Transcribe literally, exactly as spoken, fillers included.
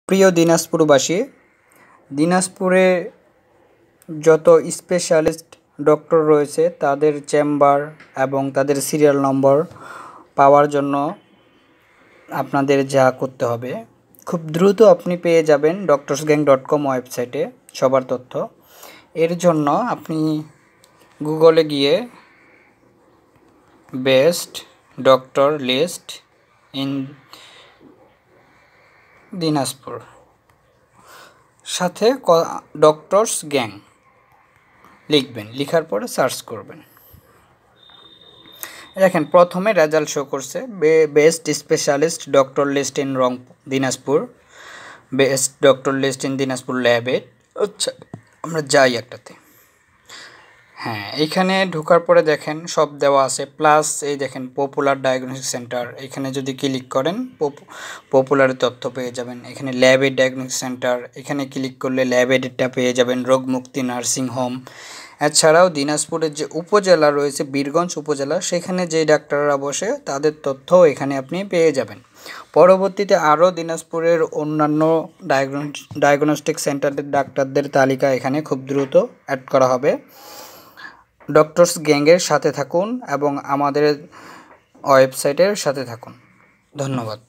প্রিয় দিনাজপুরবাসী, দিনাজপুরে যত স্পেশালিস্ট ডক্টর রয়েছে তাদের চেম্বার এবং তাদের সিরিয়াল নম্বর পাওয়ার জন্য আপনাদের যা করতে হবে, খুব দ্রুত আপনি পেয়ে যাবেন ডক্টরস গ্যাং ডট কম ওয়েবসাইটে সবার তথ্য। এর জন্য আপনি গুগলে গিয়ে best doctor list in Dinajpur সাথে ডক্টরস গ্যাং লিখবেন, লিখার পরে সার্চ করবেন। দেখেন প্রথমে রেজাল্ট শো করছে best specialist doctor list in রং Dinajpur, best doctor list in Dinajpur Labaid. আচ্ছা, আমরা যাই একটাতে। হ্যাঁ, এইখানে ঢোকার পরে দেখেন সব দেওয়া আছে, প্লাস এই দেখেন পপুলার ডায়াগনস্টিক সেন্টার, এখানে যদি ক্লিক করেন পপুলারের তথ্য পেয়ে যাবেন। এখানে ল্যাবেড ডায়াগনস্টিক সেন্টার, এখানে ক্লিক করলে ল্যাবেডটা পেয়ে যাবেন, রোগমুক্তি নার্সিং হোম। এছাড়াও দিনাজপুরের যে উপজেলা রয়েছে বীরগঞ্জ উপজেলা, সেখানে যে ডাক্তাররা বসে তাদের তথ্যও এখানে আপনি পেয়ে যাবেন। পরবর্তীতে আরও দিনাজপুরের অন্যান্য ডায়াগনস্টিক সেন্টারের ডাক্তারদের তালিকা এখানে খুব দ্রুত অ্যাড করা হবে। ডক্টরস গ্যাংয়ের সাথে থাকুন এবং আমাদের ওয়েবসাইটের সাথে থাকুন। ধন্যবাদ।